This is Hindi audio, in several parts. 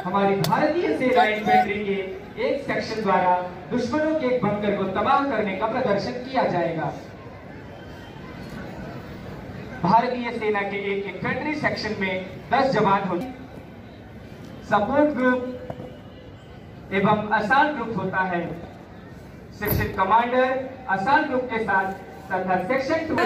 हमारी भारतीय सेना इन्फेंट्री के एक सेक्शन द्वारा दुश्मनों के एक बंकर को तबाह करने का प्रदर्शन किया जाएगा। भारतीय सेना के एक इन्फेंट्री सेक्शन में 10 जवान होते, सपोर्ट ग्रुप एवं असाल्ट ग्रुप होता है। सेक्शन कमांडर असाल्ट ग्रुप के साथ तथा सेक्शन 2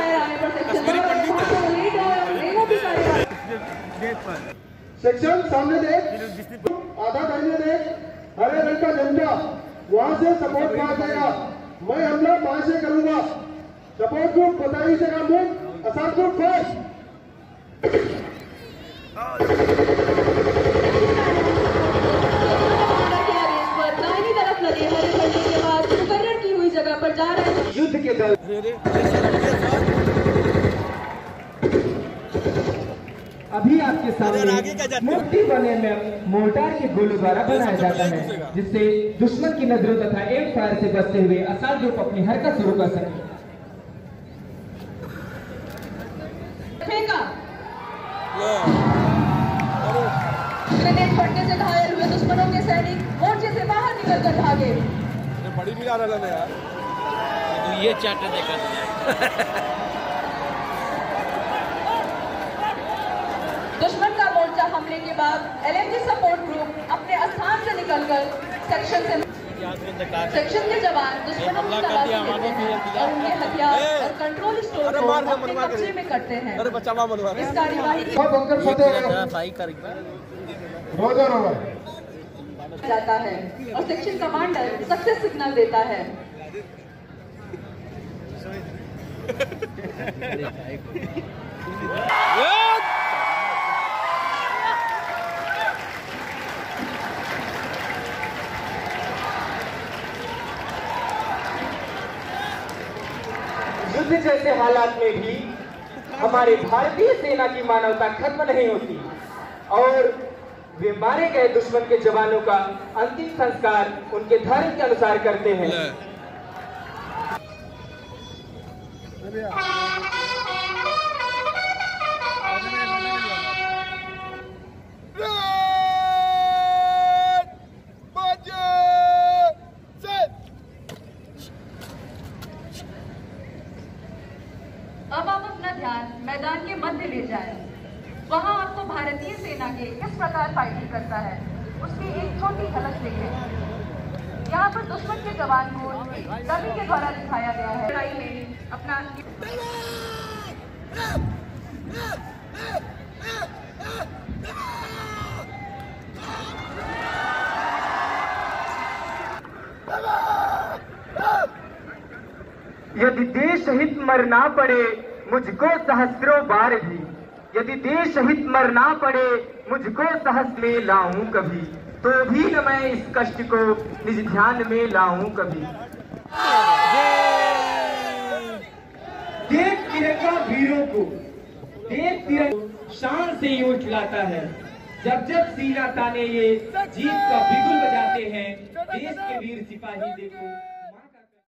सेक्शन सामने देख, आधा दाहिने देख, हरे रंग का झंडा, वहां से सपोर्ट कहा जाएगा। मैं हमला वहां से करूंगा। सपोर्ट ग्रुप बताइए जगह मुख, असाल्ट ग्रुप फर्स्ट। दाहिनी तरफ लगे हरे झंडे के बाद मुकर्रर की हुई जगह पर जा रहे हैं युद्ध के दल। अभी आपके सामने मुट्ठी बने में मोर्टार के गोलों द्वारा बनाया जाता है, जिससे दुश्मन की नजरों तथा एम फायर से बचते हुए असाल्ट ग्रुप अपनी हरकत शुरू कर सके। ग्रेनेड फटने से घायल हुए दुश्मनों के सैनिक मोर्चे से बाहर निकलकर भागे। बड़ी भी आ रहा है यार, तो ये चैट देखा। दुश्मन का मोर्चा हमले के बाद एलएमजी सपोर्ट ग्रुप अपने स्थान से निकलकर सेक्शन के जवान दुश्मनों की तलाश लेते हैं और उनके हथियार और कंट्रोल स्टोर को अपने कब्जे में करते हैं। इस कार्यवाही जाता है और सेक्शन कमांडर सक्सेस सिग्नल देता है। युद्ध जैसे हालात में भी हमारे भारतीय सेना की मानवता खत्म नहीं होती और वे मारे गए दुश्मन के जवानों का अंतिम संस्कार उनके धर्म के अनुसार करते हैं। अब आप अपना ध्यान मैदान के मध्य ले जाएं। वहां आपको भारतीय सेना के किस प्रकार फाइटिंग करता है उसकी एक छोटी झलक देखें। यहाँ पर दुश्मन के जवान को डमी के द्वारा दिखाया गया है। लड़ाई में अपना यदि देश हित मरना पड़े मुझको सहस्रों बार भी, यदि देश हित मरना पड़े मुझको सहस्र में लाऊं कभी, तो भी न मैं इस कष्ट को निज ध्यान में लाऊं कभी। देश तिरंगा वीरों को, देश तिरंगा शान से यूं खिलाता है। जब जब सीना ताने ये जीत का बिगुल बजाते हैं, देश के वीर सिपाही देखो